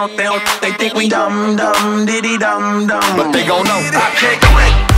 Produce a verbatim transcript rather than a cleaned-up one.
don't, they don't, they think we dumb, dumb, diddy, dumb, dumb. But they gon' know I can't quit.